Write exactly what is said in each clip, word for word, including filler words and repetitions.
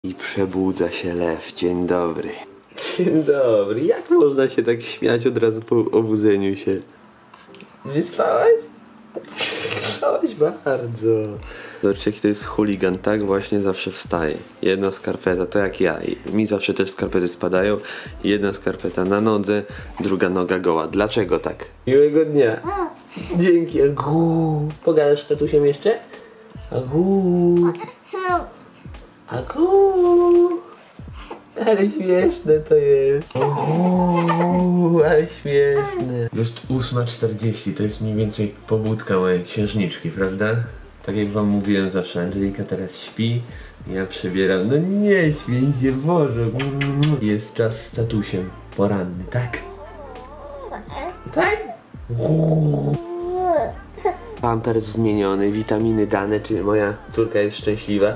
I przebudza się lew. Dzień dobry. Dzień dobry. Jak można się tak śmiać od razu po obudzeniu się? Wyspałeś? Wyspałeś bardzo. Zobaczcie, jaki to jest chuligan. Tak właśnie zawsze wstaje. Jedna skarpeta to jak ja. I mi zawsze też skarpety spadają. Jedna skarpeta na nodze, druga noga goła. Dlaczego tak? Miłego dnia. Dzięki. Agu. Pogadasz z tatusiem jeszcze? Agu. Agu. Ale śmieszne to jest. Agu, ale śmieszne. Jest ósma czterdzieści, to jest mniej więcej pobudka mojej księżniczki, prawda? Tak jak wam mówiłem zawsze, Angelika teraz śpi, ja przebieram. No nie śmiej się, Boże. Jest czas z tatusiem poranny, tak? Tak? Pampers zmieniony, witaminy dane, czy moja córka jest szczęśliwa?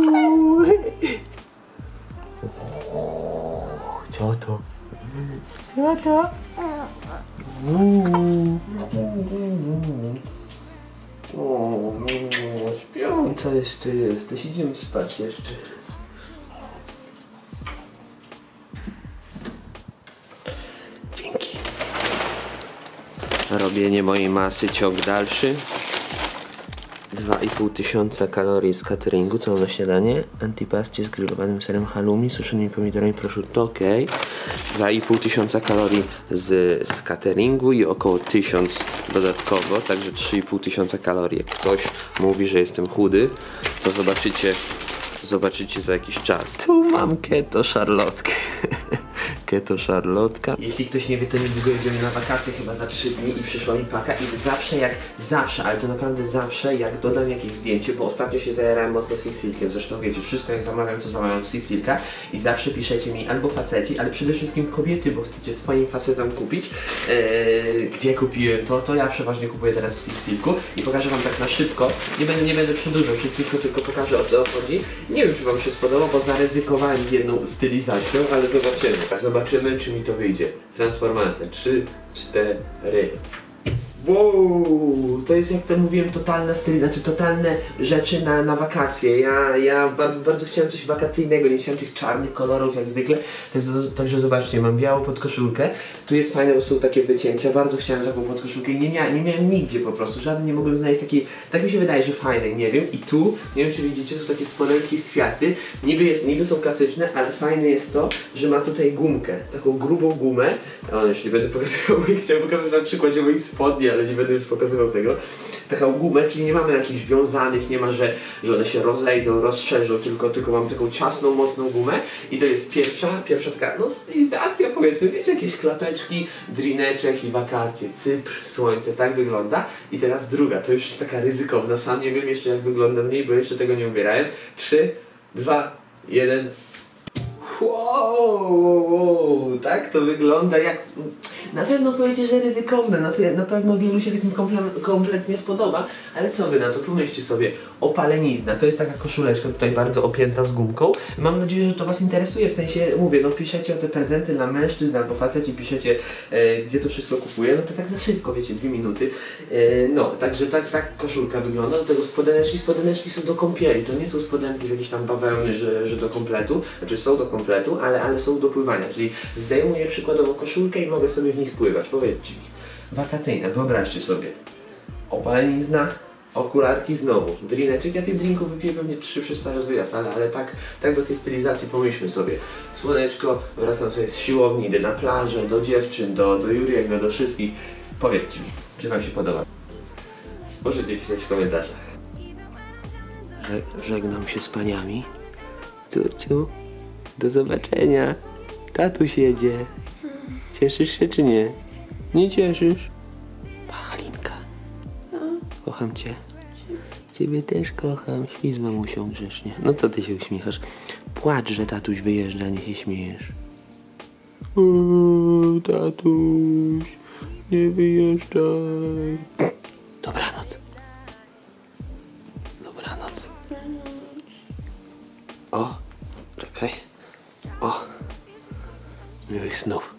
Cioto. Cioto. O, śpiąca jeszcze jesteś, idziemy spać jeszcze. Dzięki. Robienie mojej masy, ciąg dalszy. dwa i pół tysiąca kalorii z cateringu, co mam na śniadanie? Antipastie z grillowanym serem halloumi, suszonymi pomidorami prosciutto, ok. dwa i pół tysiąca kalorii z, z cateringu i około tysiąc dodatkowo, także trzy i pół tysiąca kalorii. Jak ktoś mówi, że jestem chudy, to zobaczycie, zobaczycie za jakiś czas. Tu mam keto szarlotkę. Keto szarlotka. Jeśli ktoś nie wie, to niedługo jedziemy na wakacje, chyba za trzy dni i przyszła mi paka i zawsze jak, zawsze, ale to naprawdę zawsze jak dodam jakieś zdjęcie, bo ostatnio się zajarałem mocno Sea Silkiem, zresztą wiecie, wszystko jak zamawiam, to zamawiam Sea Silka i zawsze piszecie mi albo faceci, ale przede wszystkim kobiety, bo chcecie swoim facetom kupić, eee, gdzie kupiłem to, to ja przeważnie kupuję teraz Sea Silku i pokażę wam tak na szybko, nie będę, nie będę przedłużał szybciutko, tylko pokażę o co chodzi. Nie wiem, czy wam się spodoba, bo zaryzykowałem z jedną stylizacją, ale zobaczymy. Zobaczymy, czy mi to wyjdzie. Transformacja. trzy, cztery. Wow, to jest, jak to mówiłem, totalna styl, znaczy totalne rzeczy na, na wakacje. Ja, ja bardzo, bardzo chciałem coś wakacyjnego, nie chciałem tych czarnych kolorów jak zwykle. Także, także zobaczcie, mam białą podkoszulkę. Tu jest fajne, bo są takie wycięcia. Bardzo chciałem taką podkoszulkę i nie miałem, nie miałem nigdzie po prostu. Żadnej nie mogłem znaleźć takiej, tak mi się wydaje, że fajnej, nie wiem. I tu, nie wiem czy widzicie, są takie spodenki w kwiaty. Niby, jest, niby są klasyczne, ale fajne jest to, że ma tutaj gumkę. Taką grubą gumę. O, już nie będę pokazywał, chciałem pokazać na przykładzie moich spodni, ale nie będę już pokazywał tego. Taką gumę, czyli nie mamy jakichś wiązanych, nie ma, że, że one się rozejdą, rozszerzą, tylko, tylko mam taką ciasną, mocną gumę i to jest pierwsza, pierwsza taka, no stylizacja powiedzmy, wiecie, jakieś klapeczki, drineczek i wakacje, Cypr, słońce, tak wygląda. I teraz druga, to już jest taka ryzykowna, sam nie wiem jeszcze jak wygląda mniej, bo jeszcze tego nie ubierałem. trzy, dwa, jeden. Wow, wow, wow, tak to wygląda jak... Na pewno powiecie, że ryzykowne, na, na pewno wielu się takim komple kompletnie spodoba, ale co wy na to, pomyślcie sobie, opalenizna, to jest taka koszuleczka tutaj bardzo opięta z gumką. Mam nadzieję, że to was interesuje, w sensie, mówię, no piszecie o te prezenty dla mężczyzn albo faceci, piszecie e, gdzie to wszystko kupuję, no to tak na szybko, wiecie, dwie minuty. E, no, także tak, tak koszulka wygląda, do tego spodeneczki, spodeneczki są do kąpieli, to nie są spodenki z jakiejś tam bawełny, że, że do kompletu, znaczy są do kompletu, ale, ale są do pływania, czyli zdejmuję przykładowo koszulkę i mogę sobie w nich pływać, powiedzcie mi. Wakacyjne, wyobraźcie sobie. Opalenizna, okularki znowu, drineczek, ja tych drinków wypiję pewnie trzy przez cały wyjazd, ale, ale tak, tak do tej stylizacji pomyślmy sobie. Słoneczko, wracam sobie z siłowni, idę na plażę, do dziewczyn, do, do Juriek, do, do wszystkich. Powiedzcie mi, czy wam się podoba. Możecie pisać w komentarzach. Żegnam się z paniami. Ciuciu, do zobaczenia. Tatuś jedzie. Cieszysz się czy nie? Nie cieszysz? Pa, Halinka. Kocham cię. Ciebie też kocham. Śpij z mamusią grzecznie. No co ty się uśmiechasz? Płacz, że tatuś wyjeżdża, nie się śmiejesz. O, tatuś, nie wyjeżdżaj. Dobranoc. Dobranoc. O, czekaj. O, miłych snów.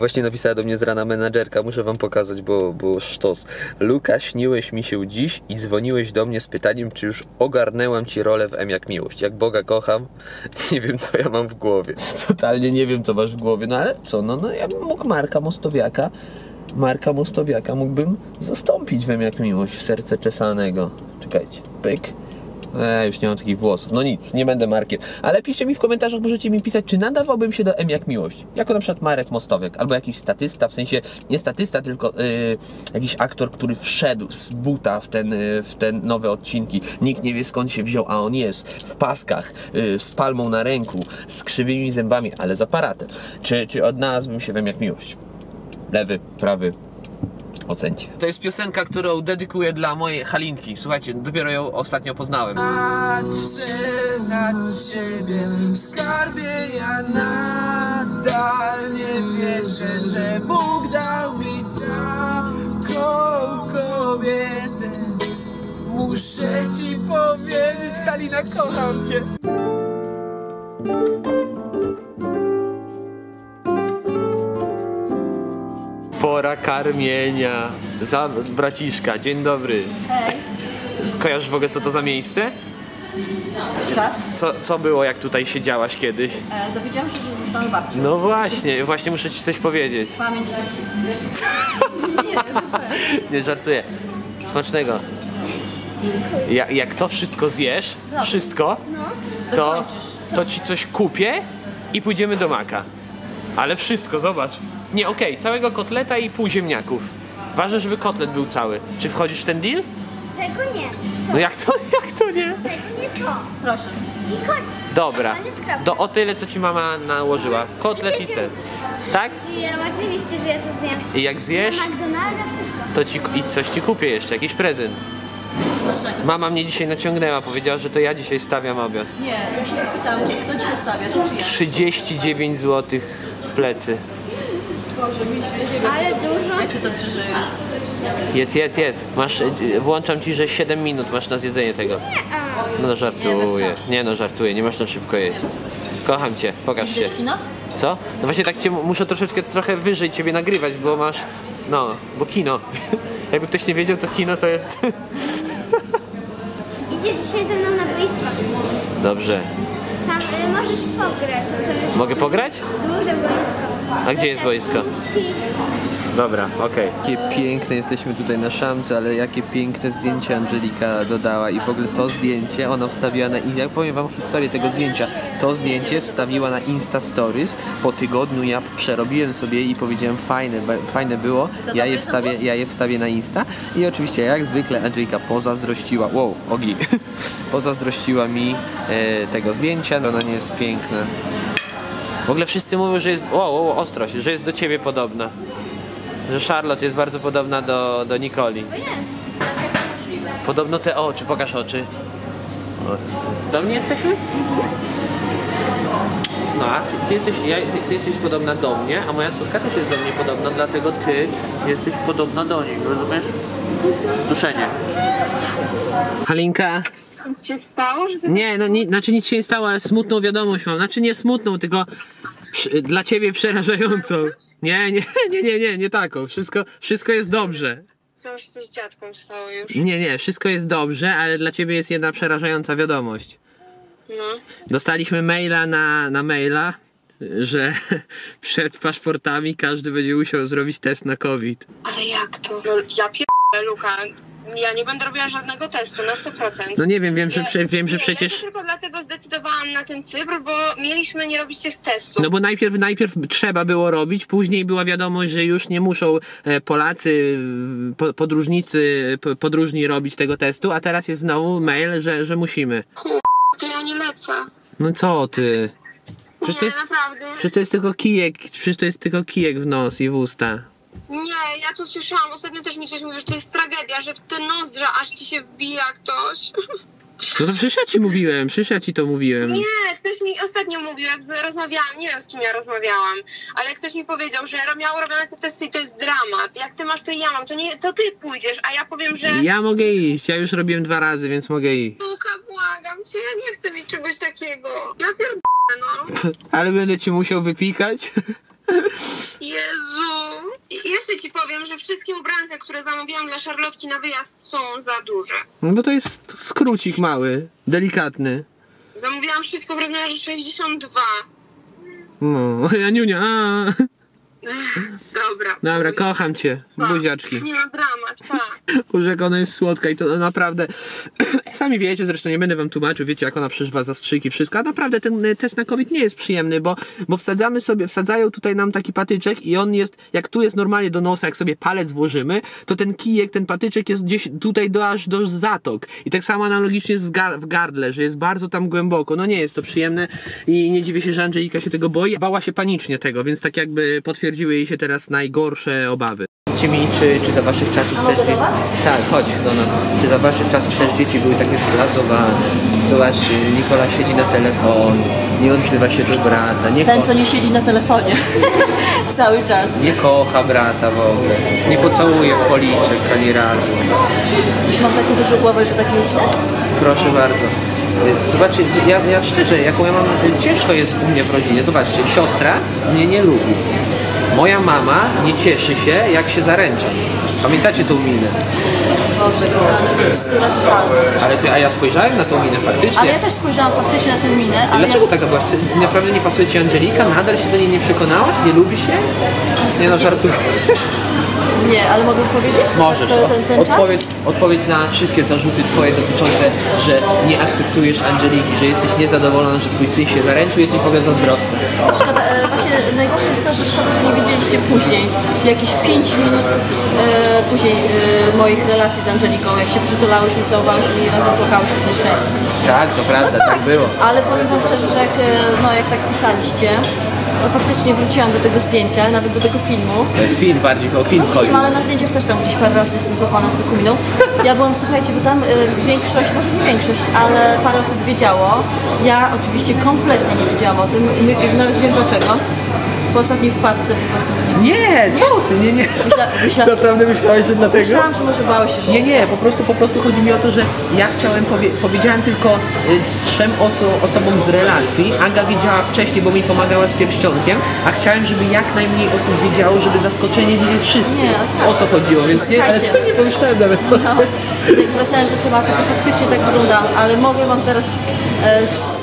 Właśnie napisała do mnie z rana menadżerka, muszę wam pokazać, bo, bo sztos. Luka, śniłeś mi się dziś i dzwoniłeś do mnie z pytaniem, czy już ogarnęłam ci rolę w M jak miłość. Jak Boga kocham, nie wiem co ja mam w głowie. Totalnie nie wiem co masz w głowie, no ale co, no, no ja bym mógł Marka Mostowiaka, Marka Mostowiaka mógłbym zastąpić w M jak miłość, w serce czesanego. Czekajcie, pyk. Eee, już nie mam takich włosów. No nic, nie będę Markiem. Ale piszcie mi w komentarzach, możecie mi pisać, czy nadawałbym się do M jak miłość. Jako na przykład Marek Mostowiak, albo jakiś statysta, w sensie nie statysta, tylko yy, jakiś aktor, który wszedł z buta w ten, yy, w ten nowe odcinki. Nikt nie wie skąd się wziął, a on jest w paskach, yy, z palmą na ręku, z krzywymi zębami, ale z aparatem. Czy, czy odnalazłbym się w M jak miłość? Lewy, prawy. Ocencie. To jest piosenka, którą dedykuję dla mojej Halinki. Słuchajcie, dopiero ją ostatnio poznałem. Patrzę na ciebie, skarbie, ja nadal nie wierzę, że Bóg dał mi taką kobietę. Muszę ci powiedzieć, Halina, kocham cię. Pora karmienia. Za braciszka, dzień dobry. Hej. Kojarzysz w ogóle co to za miejsce? Jeszcze raz? Co, co było jak tutaj siedziałaś kiedyś? E, dowiedziałam się, że zostanę babcią. No właśnie, właśnie muszę ci coś powiedzieć. Pamięć nie, nie, Nie żartuję. Smacznego. Ja, jak to wszystko zjesz, Co? wszystko, No. to, Dokończysz. Co? to ci coś kupię i pójdziemy do Maka. Ale wszystko, zobacz. Nie, okej, okay, całego kotleta i pół ziemniaków. Ważne, żeby kotlet był cały. Czy wchodzisz w ten deal? Tego nie. To. No jak to, jak to nie? Tego nie to. Proszę. I chodź. Dobra, Ale skrawka. do o tyle co ci mama nałożyła. Kotlet i ten. Tak? Zjem, oczywiście, że ja to zjem. I jak zjesz, Na McDonalda wszystko. to ci i coś ci kupię jeszcze, jakiś prezent. Smacznego. Mama mnie dzisiaj naciągnęła, powiedziała, że to ja dzisiaj stawiam obiad. Nie, ja się zapytałam, czy kto dzisiaj stawia, to czy ja? trzydzieści dziewięć złotych w plecy. Boże, mi świeżego. Ale dużo. Jak ty to przeżyjesz? Jedz, jedz, jedz. Masz, y, włączam ci, że siedem minut masz na zjedzenie tego. No żartuję. Nie no, żartuję, nie można szybko jeść. Kocham cię, pokaż się. Idziesz kino? Co? No właśnie tak cię muszę troszeczkę, trochę wyżej ciebie nagrywać, bo masz, no, bo kino. Jakby ktoś nie wiedział, to kino to jest... Idziesz dzisiaj ze mną na boisko. Dobrze. Tam y, możesz pograć. Sobie Mogę pograć? duże boisko. A gdzie jest boisko? Dobra, okej. Okay. Jakie piękne jesteśmy tutaj na szamce, ale jakie piękne zdjęcie Angelika dodała i w ogóle to zdjęcie ona wstawiła na... Ja powiem wam historię tego zdjęcia. To zdjęcie wstawiła na Insta Stories. Po tygodniu ja przerobiłem sobie i powiedziałem fajne, fajne było. Ja je wstawię, ja je wstawię na Insta i oczywiście jak zwykle Angelika pozazdrościła, wow, ogi, pozazdrościła mi e, tego zdjęcia. Ona nie jest piękna. W ogóle wszyscy mówią, że jest, o, o, ostrość, że jest do ciebie podobna. Że Charlotte jest bardzo podobna do, do Nikoli. Podobno te oczy, pokaż oczy. O. Do mnie jesteśmy? No a ty, ty, jesteś, ja, ty, ty jesteś podobna do mnie, a moja córka też jest do mnie podobna, dlatego ty jesteś podobna do niej, rozumiesz? Duszenie. Halinka? Co się stało? Że Nie, no ni, znaczy nic się nie stało, ale smutną wiadomość mam. Znaczy nie smutną, tylko przy, dla ciebie przerażającą. Nie, nie, nie, nie, nie, nie taką. Wszystko, wszystko jest dobrze. Co już z dziadką stało już? Nie, nie, wszystko jest dobrze, ale dla ciebie jest jedna przerażająca wiadomość. No. Dostaliśmy maila na, na maila, że przed paszportami każdy będzie musiał zrobić test na COVID. Ale jak to? No, ja pierdolę, Luka. Ja nie będę robiła żadnego testu na sto procent. No nie wiem, wiem, że, Ja- prze, wiem, że nie, przecież... Ja się tylko dlatego zdecydowałam na ten Cypr, bo mieliśmy nie robić tych testów. No bo najpierw, najpierw trzeba było robić, później była wiadomość, że już nie muszą e, Polacy, po, podróżnicy, po, podróżni robić tego testu, a teraz jest znowu mail, że, że musimy. To ja nie lecę. No co ty? Nie, Przecież to jest, naprawdę. przecież to jest tylko kijek, przecież to jest tylko kijek w nos i w usta. Nie, ja to słyszałam. Ostatnio też mi ktoś mówił, że to jest tragedia, że w te nozdrza aż ci się wbija ktoś. No to przecież ja ci mówiłem, przecież ja ci to mówiłem. Nie, ktoś mi ostatnio mówił, jak z- rozmawiałam, nie wiem z kim ja rozmawiałam, ale ktoś mi powiedział, że miał robione te testy i to jest dramat. Jak ty masz, to ja mam, to nie, to ty pójdziesz, a ja powiem, że... Ja mogę iść, ja już robiłem dwa razy, więc mogę iść. Luka, błagam cię, ja nie chcę mieć czegoś takiego. Ja pierdolę, no. Ale będę ci musiał wypikać. Jezu. I jeszcze ci powiem, że wszystkie ubranka, które zamówiłam dla Szarlotki na wyjazd są za duże. No bo to jest skrócik mały, delikatny. Zamówiłam wszystko w rozmiarze sześćdziesiąt dwa. No, Janiunia. A. Dobra. Dobra, kocham cię, Pa. buziaczki. Nie ma dramat, pa. Urzek, ona jest słodka i to naprawdę, sami wiecie, zresztą nie będę wam tłumaczył, wiecie jak ona przeżywa zastrzyki, wszystko, a naprawdę ten test na COVID nie jest przyjemny, bo, bo wsadzamy sobie, wsadzają tutaj nam taki patyczek i on jest, jak tu jest normalnie do nosa, jak sobie palec włożymy, to ten kijek, ten patyczek jest gdzieś tutaj do, aż do zatok i tak samo analogicznie jest w gardle, że jest bardzo tam głęboko, no nie jest to przyjemne i nie dziwię się, że Angelika się tego boi, bała się panicznie tego, więc tak jakby potwierdziły jej się teraz najgorsze obawy. Powiedzcie mi, czy, czy za waszych czasów A mogę też do was? tak, chodź do nas. Czy za waszych czasów też dzieci były takie zblazowane? Zobacz, Nikola siedzi na telefonie, nie odzywa się do brata, nie, Ten, ko co nie siedzi na telefonie. Cały czas. nie kocha brata w ogóle, nie pocałuje w policzek ani razu. Już mam takie duże głowy, że tak nie chcę. Proszę bardzo. Zobaczcie, ja, ja szczerze, jaką ja mam, ciężko jest u mnie w rodzinie. Zobaczcie, siostra mnie nie lubi. Moja mama nie cieszy się, jak się zaręcza. Pamiętacie tą minę? Boże, kochany, to jest radykalne. Ale ty, a ja spojrzałem na tą minę faktycznie. Ale ja też spojrzałam faktycznie na tę minę, ale Dlaczego ja... taka była? Naprawdę nie pasuje ci Angelika? Nadal się do niej nie przekonałaś? Nie lubisz się? Nie no, żartuję. Nie, ale mogę powiedzieć? Możesz. To, ten, ten czas? Odpowiedz, odpowiedz na wszystkie zarzuty twoje dotyczące, że nie akceptujesz Angeliki, że jesteś niezadowolona, że twój syn się zaręczył, jesteś powiem zazdrosna. Szkoda, e, właśnie najgorsze jest to, że szkoda, że nie widzieliście później, jakieś pięć minut e, później e, moich relacji z Angeliką, jak się przytulałyśmy, całowałyśmy i razem płakałyśmy ze szczęścia. Tak, to prawda, tak było. Ale powiem wam szczerze, że jak, e, no, jak tak pisaliście, to faktycznie wróciłam do tego zdjęcia, nawet do tego filmu. To jest film bardziej, o film chodzi. Film, ale na zdjęciach też tam gdzieś parę razy jestem złapana z taką miną. Ja byłam, słuchajcie, bo tam y, większość, może nie większość, ale parę osób wiedziało. Ja oczywiście kompletnie nie wiedziałam o tym i my- nawet wiem dlaczego. Po ostatniej wpadce po prostu... Nie, co ty, nie, nie. Myśla, myśla, Naprawdę myślałeś, że dlatego? myślałam, że może bało się, że... Nie, nie, po prostu, po prostu chodzi mi o to, że ja chciałem, powie powiedziałem tylko y, trzem oso osobom z relacji. Aga wiedziała wcześniej, bo mi pomagała z pierścionkiem, a chciałem, żeby jak najmniej osób wiedziało, żeby zaskoczenie byli wszyscy. Nie, tak. O to chodziło, więc nie, ale Słuchajcie. to nie pomyślałem nawet. No, tak wracając do tematu, to faktycznie tak wyglądam, ale mogę wam teraz e, z,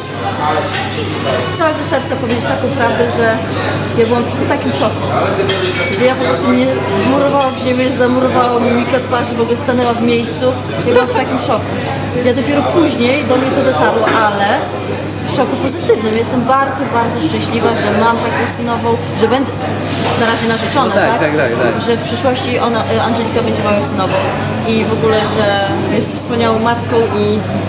z całego serca powiedzieć taką prawdę, że ja byłam w takim szoku, że ja po prostu mnie wmurowała w ziemię, zamurowała mimika twarzy, w ogóle stanęła w miejscu, ja byłam w takim szoku. Ja dopiero później do mnie to dotarło, ale w szoku pozytywnym. Jestem bardzo, bardzo szczęśliwa, że mam taką synową, że będę na razie narzeczona, No tak, tak? tak, tak, tak. Że w przyszłości ona, e, Angelika będzie moją synową i w ogóle, że jest wspaniałą matką i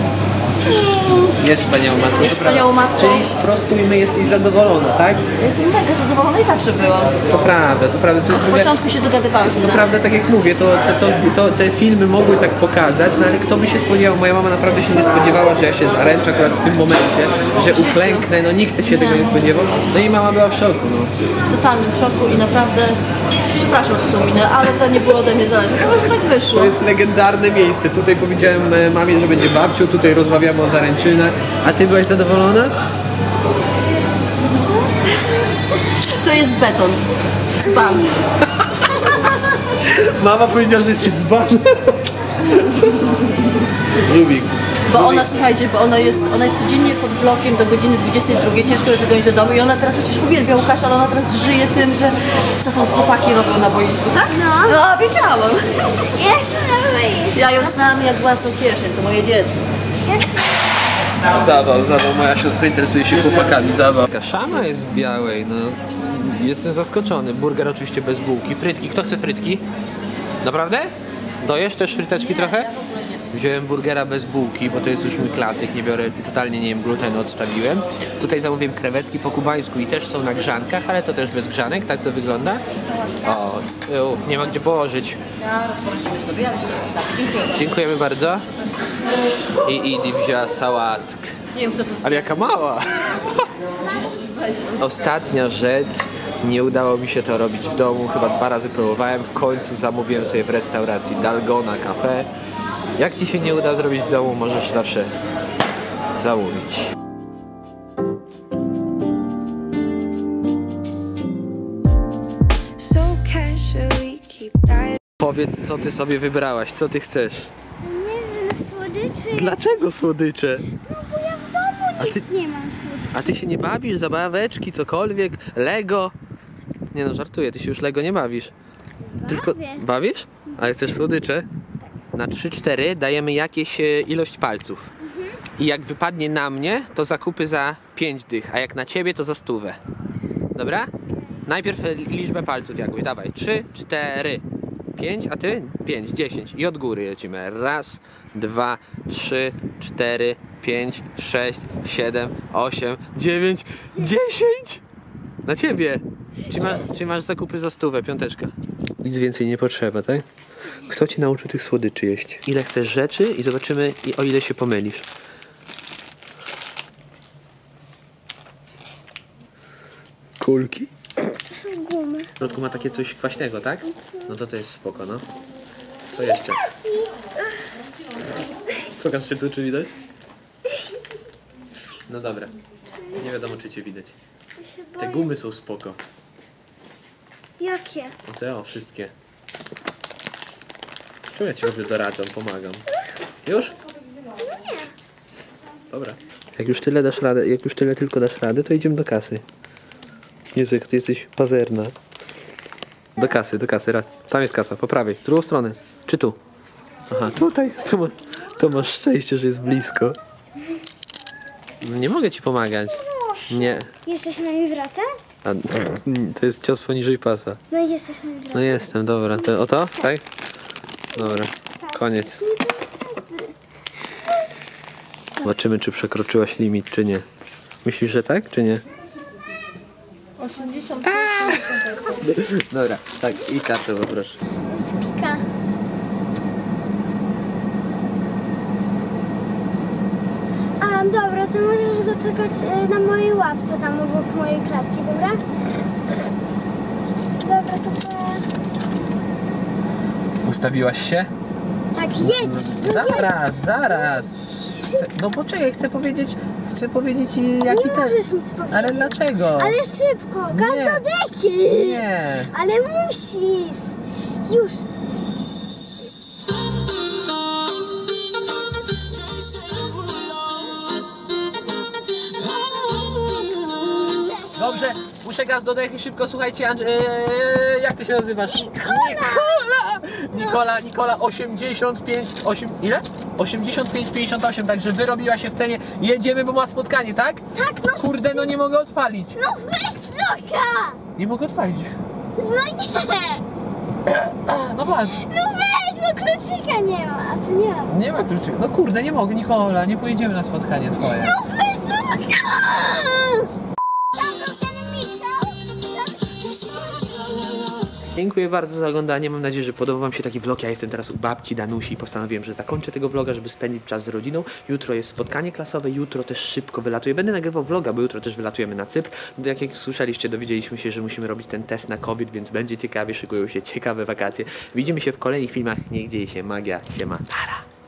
Jest wspaniałą matką. Jest to prawda. wspaniałą matką. Czyli sprostujmy, jesteś zadowolona, tak? jestem mega zadowolona i zawsze byłam. To prawda, to prawda. To, Od początku się dogadywałyśmy. Co prawda, tak jak mówię, to, to, to, to te filmy mogły tak pokazać, no ale kto by się spodziewał, moja mama naprawdę się nie spodziewała, że ja się zaręczę akurat w tym momencie, że uklęknę, no nikt się tego nie spodziewał, no i mama była w szoku, no. W totalnym szoku i naprawdę przepraszam za tą minę, ale to nie było ode mnie zależne, po prostu tak wyszło. To jest legendarne miejsce, tutaj powiedziałem e, mamie, że będzie babcią, tutaj rozmawiamy o zaręczynach, a ty byłaś zadowolona? To jest beton. Dzban. Mama powiedziała, że jesteś zbany. Rubik. Bo ona, słuchajcie, bo ona jest, ona jest codziennie pod blokiem do godziny dwudziestej drugiej, ciężko jest zagonić do domu i ona teraz chociaż uwielbia Łukasza, ale ona teraz żyje tym, że co tam chłopaki robią na boisku, tak? No. No, wiedziałam. Ja chcę na wyjść. Ja ją znam jak własną kieszeń, to moje dziecko. Zawał, zawał, moja siostra interesuje się chłopakami, zawał. Szama jest w białej, no. Jestem zaskoczony. Burger oczywiście bez bułki. Frytki, kto chce frytki? Naprawdę? Dojesz też fryteczki trochę? Wziąłem burgera bez bułki, bo to jest już mój klasyk, nie biorę, totalnie nie jem glutenu, odstawiłem. Tutaj zamówiłem krewetki po kubańsku i też są na grzankach, ale to też bez grzanek, tak to wygląda. O, ju, nie ma gdzie położyć. Ja rozporządzimy sobie, ja myślę, że dziękuję. Dziękujemy bardzo. I Idi wzięła sałatkę. Nie wiem, kto to jest. Ale jaka mała! Ostatnia rzecz. Nie udało mi się to robić w domu, chyba dwa razy próbowałem. W końcu zamówiłem sobie w restauracji Dalgona Cafe. Jak ci się nie uda zrobić w domu, możesz zawsze zamówić. Powiedz, co ty sobie wybrałaś, co ty chcesz? Nie wiem, słodyczy. Dlaczego słodycze? No bo ja w domu A nic ty- nie mam słodyczy. A ty się nie bawisz? Zabaweczki, cokolwiek? Lego? Nie no, żartuję, ty się już Lego nie bawisz. Tylko Bawię. bawisz? Ale chcesz słodycze? Na trzy cztery dajemy jakieś e, ilość palców. I jak wypadnie na mnie, to zakupy za pięć dych, a jak na ciebie, to za stówę. Dobra? Najpierw e, liczbę palców jakąś, dawaj. trzy, cztery, pięć, a ty? pięć, dziesięć. I od góry lecimy. Raz, dwa, trzy, cztery, pięć, sześć, siedem, osiem, dziewięć, dziesięć! Na ciebie! Czy, ma, czy masz zakupy za stówę, piąteczka? Nic więcej nie potrzeba, tak? Kto ci nauczył tych słodyczy jeść? Ile chcesz rzeczy i zobaczymy, i o ile się pomylisz. Kulki? To są gumy. W środku ma takie coś kwaśnego, tak? No to to jest spoko, no. Co jeszcze? Pokaż się tu, czy widać? No dobra. Nie wiadomo, czy cię widać. Te gumy są spoko. Jakie? O te, o, wszystkie. Czemu ja ci w ogóle doradzam, pomagam? Już? Nie. Dobra. Jak już tyle dasz radę, jak już tyle tylko dasz radę, to idziemy do kasy. Jezu, jak ty jesteś pazerna. Do kasy, do kasy, raz. Tam jest kasa, po prawej, w drugą stronę. Czy tu? Aha, tutaj. To, ma, to masz szczęście, że jest blisko. No nie mogę ci pomagać. Nie. Jesteś moim bratem? A, to jest cios poniżej pasa. No jesteś moim bratem. No jestem, dobra. To, o to? Tak? Dobra. Koniec. Zobaczymy, czy przekroczyłaś limit, czy nie. Myślisz, że tak, czy nie? osiemdziesiąt. Dobra, tak, i kartę poproszę. Spika. A dobra, to możesz zaczekać e, na mojej ławce tam obok mojej klatki, dobra? Dobra, to pa. Ustawiłaś się? Tak, jedź! Zaraz, zaraz. Chcę, no poczekaj, chcę powiedzieć, chcę powiedzieć i jaki Nie ten. możesz nic powiedzieć. Ale dlaczego? Ale szybko, gaz Nie. do deki! Nie. Ale musisz! Już! Dobrze, muszę gaz do dechy, szybko, słuchajcie, Andrzej, eee, jak ty się nazywasz? Nikola! Nikola, Nikola, osiemdziesiąt pięć, osiem, ile? osiemdziesiąt pięć pięćdziesiąt osiem, także wyrobiła się w cenie, jedziemy, bo ma spotkanie, tak? Tak, no Kurde, no nie mogę odpalić. No weź loka! Nie mogę odpalić. No nie! No patrz. No weź, bo kluczyka nie ma, a tu nie ma. Nie ma kluczy. No kurde, nie mogę, Nikola, nie pojedziemy na spotkanie twoje. No weź loka! Dziękuję bardzo za oglądanie, mam nadzieję, że podobał wam się taki vlog. Ja jestem teraz u babci Danusi i postanowiłem, że zakończę tego vloga, żeby spędzić czas z rodziną. Jutro jest spotkanie klasowe, jutro też szybko wylatuję. Będę nagrywał vloga, bo jutro też wylatujemy na Cypr. Jak, jak słyszeliście, dowiedzieliśmy się, że musimy robić ten test na COVID, więc będzie ciekawie, szykują się ciekawe wakacje. Widzimy się w kolejnych filmach, niech dzieje się magia. Siema, para.